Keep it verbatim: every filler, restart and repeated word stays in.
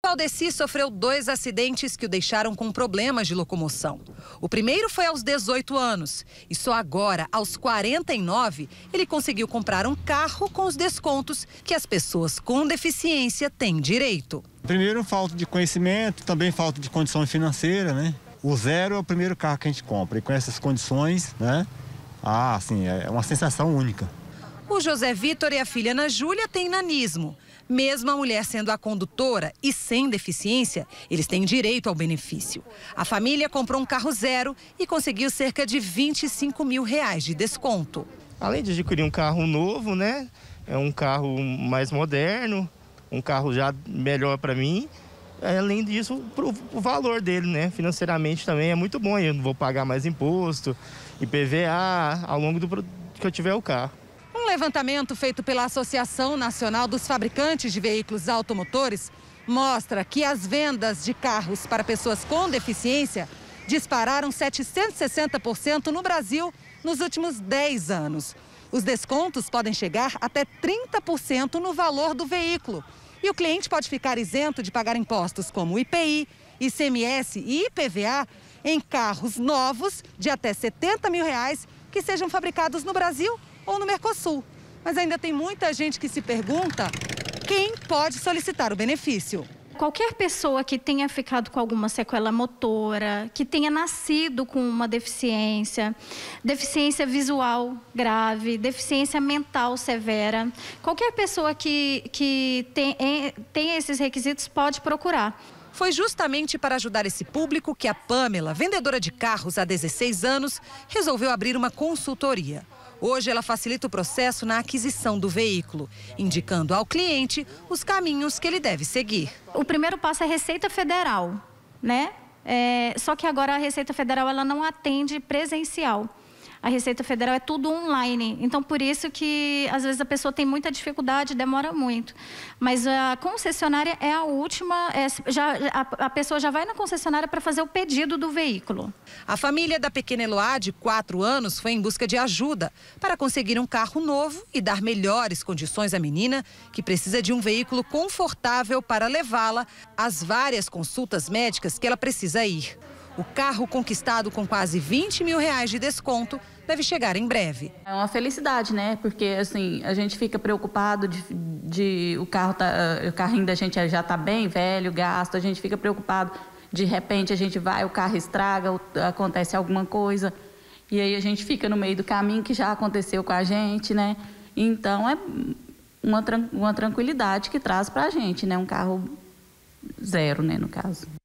Valdeci sofreu dois acidentes que o deixaram com problemas de locomoção. O primeiro foi aos dezoito anos e só agora, aos quarenta e nove, ele conseguiu comprar um carro com os descontos que as pessoas com deficiência têm direito. Primeiro, falta de conhecimento, também falta de condição financeira, né? O zero é o primeiro carro que a gente compra e com essas condições, né? Ah, assim, é uma sensação única. O José Vitor e a filha Ana Júlia têm nanismo. Mesmo a mulher sendo a condutora e sem deficiência, eles têm direito ao benefício. A família comprou um carro zero e conseguiu cerca de vinte e cinco mil reais de desconto. Além de adquirir um carro novo, né? É um carro mais moderno, um carro já melhor para mim. Além disso, o valor dele, né? Financeiramente também é muito bom. Eu não vou pagar mais imposto, I P V A ao longo do que eu tiver o carro. Um levantamento feito pela Associação Nacional dos Fabricantes de Veículos Automotores mostra que as vendas de carros para pessoas com deficiência dispararam setecentos e sessenta por cento no Brasil nos últimos dez anos. Os descontos podem chegar até trinta por cento no valor do veículo. E o cliente pode ficar isento de pagar impostos como I P I, I C M S e I P V A em carros novos de até setenta mil reais que sejam fabricados no Brasil ou no Mercosul. Mas ainda tem muita gente que se pergunta quem pode solicitar o benefício. Qualquer pessoa que tenha ficado com alguma sequela motora, que tenha nascido com uma deficiência, deficiência visual grave, deficiência mental severa, qualquer pessoa que, que tem, tenha esses requisitos pode procurar. Foi justamente para ajudar esse público que a Pamela, vendedora de carros há dezesseis anos, resolveu abrir uma consultoria. Hoje ela facilita o processo na aquisição do veículo, indicando ao cliente os caminhos que ele deve seguir. O primeiro passo é a Receita Federal, né? É, só que agora a Receita Federal ela não atende presencial. A Receita Federal é tudo online, então por isso que às vezes a pessoa tem muita dificuldade, demora muito. Mas a concessionária é a última, é, já, a, a pessoa já vai na concessionária para fazer o pedido do veículo. A família da pequena Eloá, de quatro anos, foi em busca de ajuda para conseguir um carro novo e dar melhores condições à menina, que precisa de um veículo confortável para levá-la às várias consultas médicas que ela precisa ir. O carro conquistado com quase vinte mil reais de desconto deve chegar em breve. É uma felicidade, né? Porque assim, a gente fica preocupado de, de o, carro tá, o carrinho da gente já está bem velho, gasto, a gente fica preocupado, de repente a gente vai, o carro estraga, acontece alguma coisa, e aí a gente fica no meio do caminho que já aconteceu com a gente, né? Então é uma, uma tranquilidade que traz para a gente, né? Um carro zero, né, no caso.